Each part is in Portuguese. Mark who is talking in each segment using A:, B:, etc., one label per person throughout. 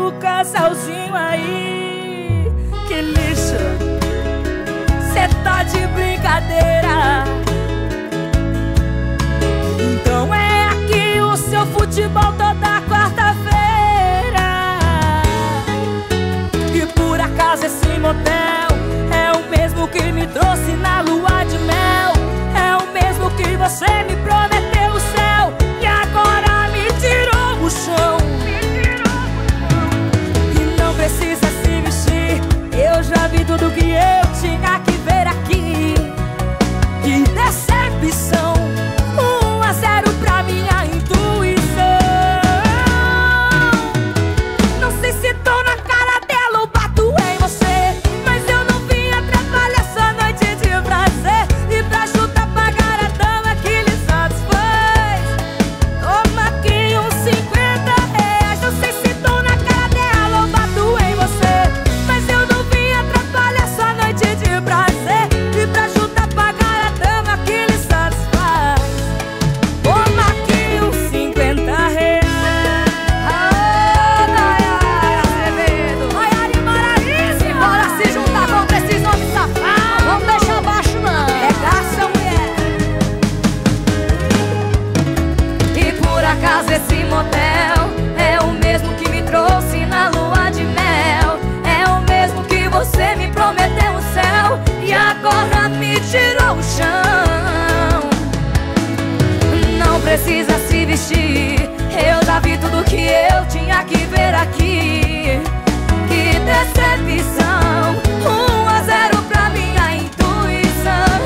A: o casalzinho aí. Que lixo, cê tá de brincadeira. Então é aqui o seu futebol toda quarta-feira. E por acaso esse motel é o mesmo que me trouxe na lua de mel. É o mesmo que você me prometeu o céu e agora me tirou o chão. E não precisa se vestir, eu já vi tudo que eu tinha que ver aqui. Que decepção, 1-0 pra minha intuição. Não sei se tô na cara dela ou bato em você, mas eu não vim atrapalhar essa noite de prazer. E pra ajudar a pagar a dama que lhe satisfaz, toma aqui uns 50 reais. Não sei se tô na cara dela ou bato em você, mas eu não vim atrapalhar essa noite de prazer. E pra ajudar a pagar a dama que lhe satisfaz, toma aqui uns 50 reais. Maiara e Maraísa, bora se juntar contra esses homens safados. Vamos deixar baixo não, regaça mulher. E por acaso esse motel é o mesmo que me trouxe na lua de mel. É o mesmo que você me prometeu o céu e agora me tirou o chão. Não precisa se vestir, eu já vi tudo que eu tinha que ver aqui. Que decepção, 1-0 pra minha intuição.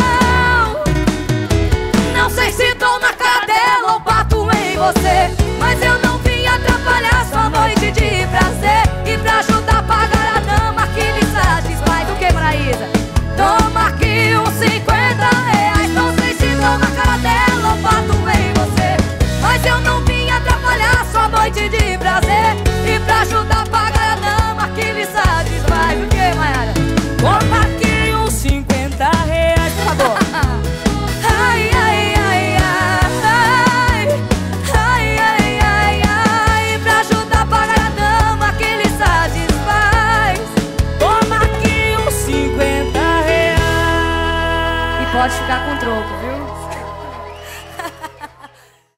A: Não sei se tô na cara dela ou bato em você, mas eu não vim atrapalhar sua noite de prazer. E pra ajudar a pagar a dama que lhe satisfaz. O que, Maraísa? Toma aqui uns 50 reais. Não sei se tô na cara dela ou bato em você, mas eu não vim atrapalhar sua noite de prazer. E pra ajudar a pagar a dama que lhe satisfaz. O que, Maiara? Toma aqui uns 50 reais, por favor. Ai, ai, ai, ai, ai, ai, ai, ai. Pra ajudar a pagar a dama que lhe satisfaz, toma aqui uns 50 reais.
B: E pode ficar com troco, viu?